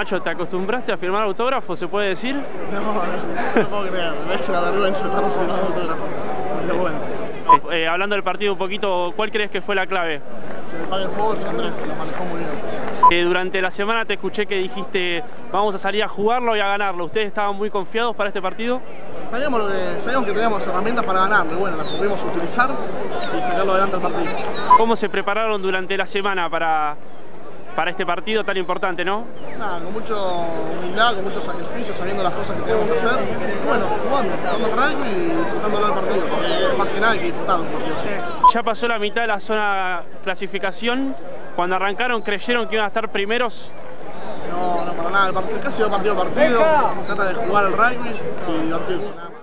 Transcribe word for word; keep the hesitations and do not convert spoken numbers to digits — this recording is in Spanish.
Nacho, ¿te acostumbraste a firmar autógrafos, se puede decir? No, no, no puedo creer, es una vergüenza estar firmando autógrafos. Pero bueno. Eh, hablando del partido un poquito, ¿cuál crees que fue la clave? Que pague el fútbol, Andrés, que lo manejó muy bien. Eh, durante la semana te escuché que dijiste vamos a salir a jugarlo y a ganarlo. ¿Ustedes estaban muy confiados para este partido? Sabíamos, lo que, sabíamos que teníamos herramientas para ganarlo y bueno, las supimos utilizar y sacarlo adelante al partido. ¿Cómo se prepararon durante la semana para, para este partido tan importante, no? Nada, con mucha humildad, con mucho sacrificio, sabiendo las cosas que teníamos que hacer. Y bueno, jugando, jugando rugby y disfrutándolo del partido, porque más que nada hay que disfrutar del partido. ¿Sí? Ya pasó la mitad de la zona clasificación. Cuando arrancaron, ¿creyeron que iban a estar primeros? No, no para nada, el partido, casi va partido a partido, trata de jugar al rugby y divertirse.